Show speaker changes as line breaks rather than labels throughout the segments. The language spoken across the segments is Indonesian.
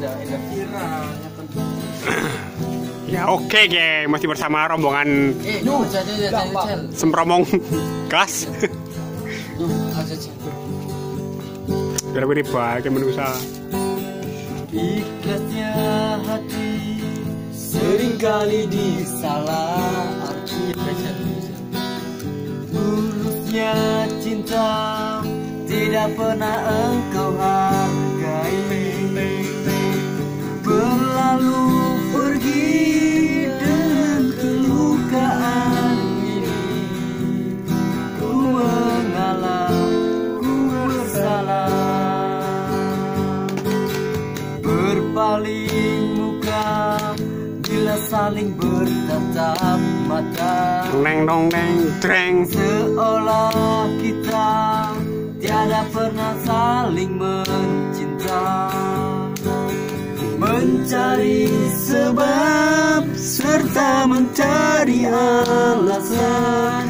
Ya oke geng, masih bersama rombongan sempromong gas. Biar beri bahagia manusia.
Ikhlasnya hati seringkali disalah arti. Tulusnya cinta tidak pernah engkau hargai. Berlalu pergi dengan kelukaan ini. Ku mengalah, ku bersalah. Berpaling muka bila saling bertatap mata.
Neng dong neng treng.
Seolah kita tiada pernah saling mencinta. Mencari sebab serta mencari alasan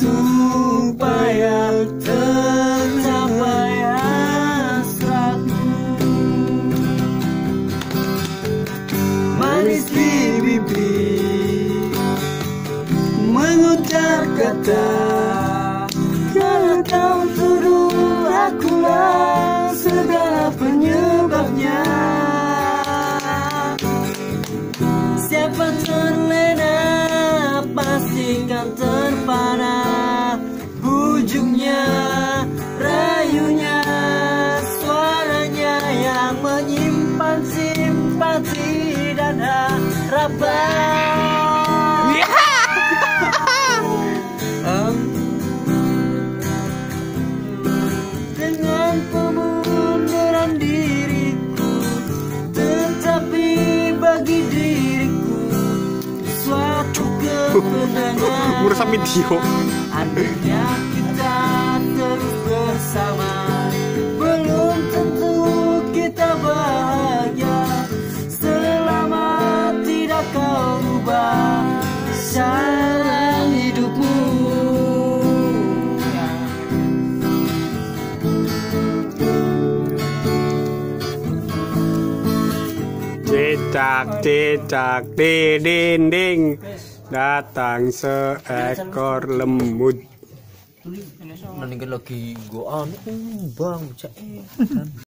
supaya tercapai hasratmu. Manis di bibir mengucap kata, kalau kau tuduh akulah segala penyebabnya. Siapa terlena pastikan terpana. Ujungnya rayunya suaranya yang menyimpan simpati dan harapan. Dengan pemunduran diriku, tetapi bagi diriku suatu kemenangan.
Merusak video.
Andainya kita terus bersama, belum tentu kita bahagia. Selama tidak kau rubah cara hidupmu.
Cicak cicak di dinding, datang seekor lemut.
Mendingan lagi gua bang cek.